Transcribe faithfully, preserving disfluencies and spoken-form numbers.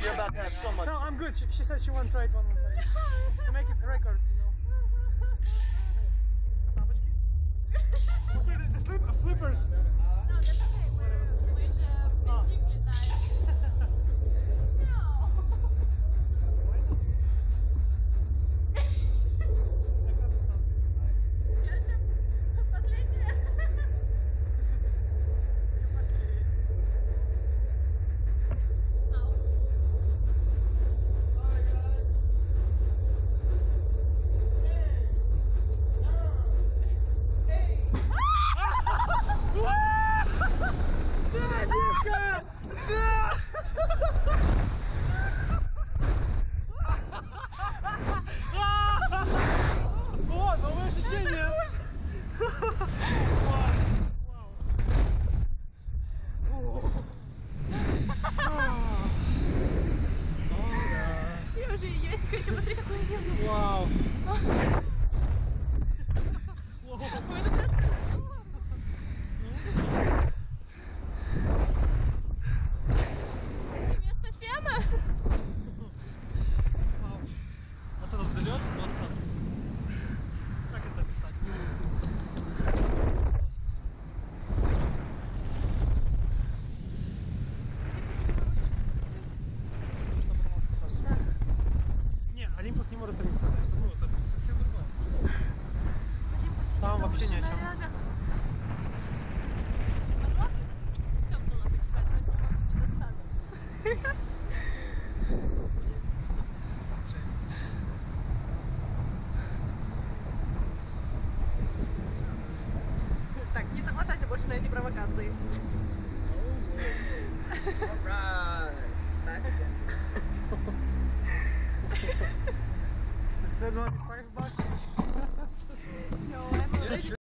You're about to have so much. No, I'm good. She, she says she won't try it one more time. To make it a record, you know. Тапочки? Okay, the, the slip, uh, flippers. No, that's okay. We're, we же без них летаем. Я же последняя. О, новые ощущения! Я уже есть хочу. Посмотри, какой я нервный. Вау! Вместо фена. Вот это взлет просто. Как это описать? Не, Олимпус не может сравниться. Это, ну, это совсем другое. Там вообще ни о чем. Могла бы темпала почитать, но если могу, не достану. Жесть. Так, не соглашайся больше на эти провокации. Alright. Back again. The third one is five bucks. No, I'm already